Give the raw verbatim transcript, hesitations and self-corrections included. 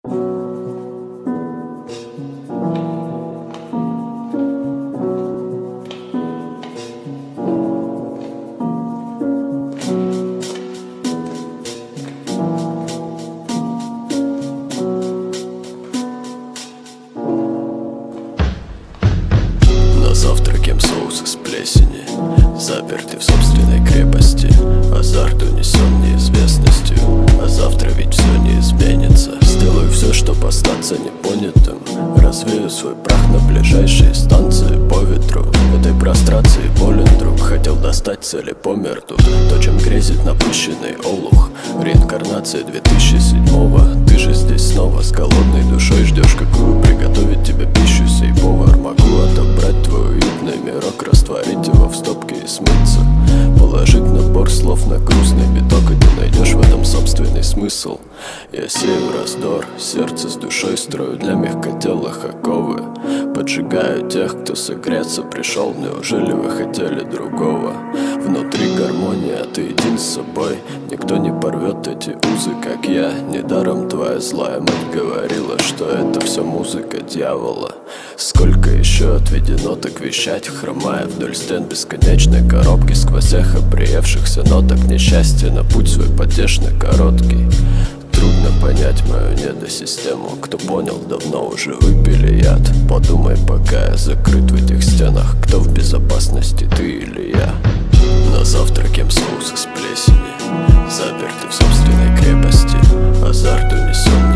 На завтрак ем соус из плесени, заперты в собственной крепости. Азарт унесен неизвестностью, а завтра ведь все не изменится. Сделаю все, чтоб остаться непонятым, развею свой прах на ближайшие станции по ветру. Этой прострации болен друг, хотел достать цели по мерту. То, чем грезит напыщенный олух, реинкарнация две тысячи седьмого. Ты же здесь снова с голодной душой ждешь, какую приготовить тебе пищу сей повар. Могу отобрать твой уютный мирок, растворить его в стопке и смыться, положить набор слов на грустный биток, и ты найдешь в этом собственный смысл. Я сею раздор, сердце с душой строю для мягкотелых оковы. Поджигаю тех, кто согреться пришел, неужели вы хотели другого? Внутри гармония, ты един с собой, никто не порвет эти узы, как я. Недаром твоя злая мать говорила, что это все музыка дьявола. Сколько еще отведено так вещать, хромая вдоль стен бесконечной коробки, сквозь эхо приевшихся ноток несчастья на путь свой потешный короткий. Трудно понять мою недосистему, кто понял, давно уже выпили яд. Подумай, пока я закрыт в этих стенах, кто в безопасности, ты или я. На завтрак ем соус из плесени, заперты в собственной крепости. Азарт унесен